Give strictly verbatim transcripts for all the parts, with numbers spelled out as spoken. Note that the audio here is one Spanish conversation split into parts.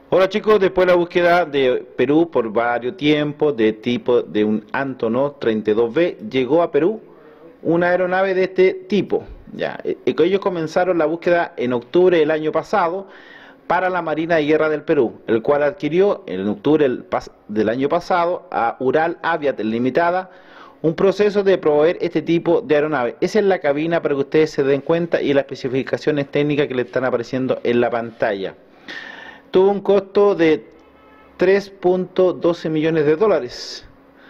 Hola chicos, después de la búsqueda de Perú por varios tiempos de tipo de un Antonov treinta y dos B, llegó a Perú una aeronave de este tipo. Ya, eh, ellos comenzaron la búsqueda en octubre del año pasado para la Marina de Guerra del Perú, el cual adquirió en octubre del, del año pasado a Ural Aviat Limitada un proceso de proveer este tipo de aeronave. Esa es la cabina para que ustedes se den cuenta y las especificaciones técnicas que le están apareciendo en la pantalla. Tuvo un costo de tres punto doce millones de dólares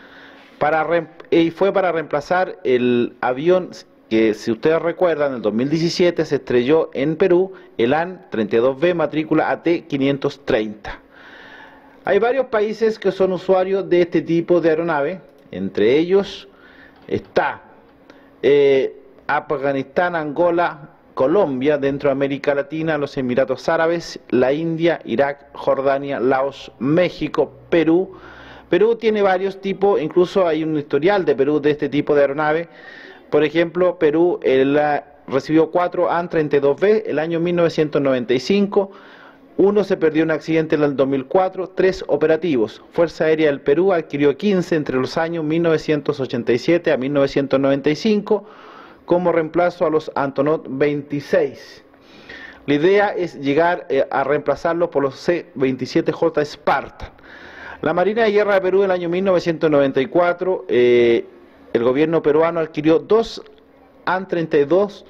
para, y fue para reemplazar el avión que, si ustedes recuerdan, en el dos mil diecisiete se estrelló en Perú, el A N treinta y dos B matrícula A T quinientos treinta. Hay varios países que son usuarios de este tipo de aeronave, entre ellos está eh, Afganistán, Angola, Colombia, dentro de América Latina, los Emiratos Árabes, la India, Irak, Jordania, Laos, México, Perú. Perú tiene varios tipos, incluso hay un historial de Perú de este tipo de aeronave. Por ejemplo, Perú el, recibió cuatro A N treinta y dos B el año mil novecientos noventa y cinco, uno se perdió en un accidente en el dos mil cuatro, tres operativos. Fuerza Aérea del Perú adquirió quince entre los años mil novecientos ochenta y siete a mil novecientos noventa y cinco, como reemplazo a los Antonov veintiséis. La idea es llegar eh, a reemplazarlos por los C veintisiete J Spartan. La Marina de Guerra de Perú en el año mil novecientos noventa y cuatro, eh, el gobierno peruano adquirió dos A N treinta y dos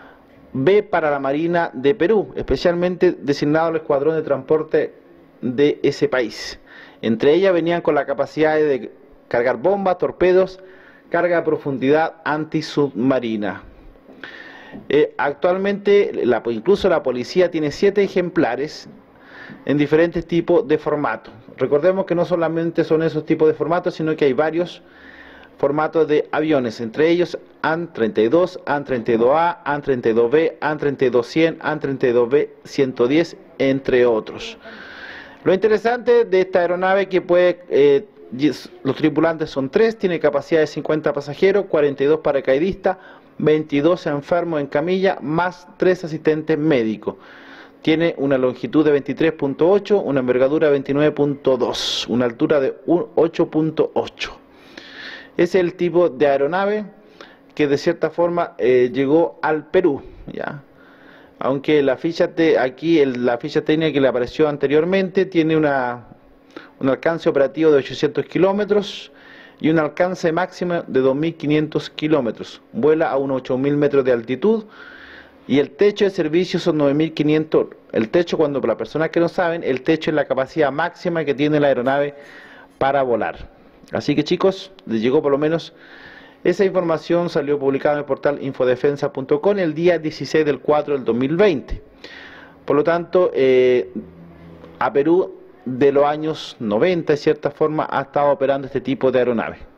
B para la Marina de Perú, especialmente designado al escuadrón de transporte de ese país. Entre ellas venían con la capacidad de cargar bombas, torpedos, carga a profundidad antisubmarina. Eh, actualmente, la, incluso la policía tiene siete ejemplares en diferentes tipos de formatos. Recordemos que no solamente son esos tipos de formatos, sino que hay varios formatos de aviones, entre ellos A N treinta y dos, A N treinta y dos A, A N treinta y dos B, A N treinta y dos cien, A N treinta y dos B ciento diez, entre otros. Lo interesante de esta aeronave es que puede... Eh, los tripulantes son tres, tiene capacidad de cincuenta pasajeros, cuarenta y dos paracaidistas, veintidós enfermos en camilla, más tres asistentes médicos. Tiene una longitud de veintitrés punto ocho, una envergadura de veintinueve punto dos, una altura de ocho punto ocho. Ese es el tipo de aeronave que de cierta forma eh, llegó al Perú, ¿ya? Aunque la ficha te, aquí el, la ficha técnica que le apareció anteriormente tiene una un alcance operativo de ochocientos kilómetros y un alcance máximo de dos mil quinientos kilómetros. Vuela a unos ocho mil metros de altitud y el techo de servicio son nueve mil quinientos. El techo, cuando para las personas que no saben, el techo es la capacidad máxima que tiene la aeronave para volar. Así que chicos, les llegó por lo menos esa información, salió publicada en el portal infodefensa punto com el día dieciséis del cuatro del dos mil veinte. Por lo tanto, eh, a Perú de los años noventa, de cierta forma, ha estado operando este tipo de aeronave.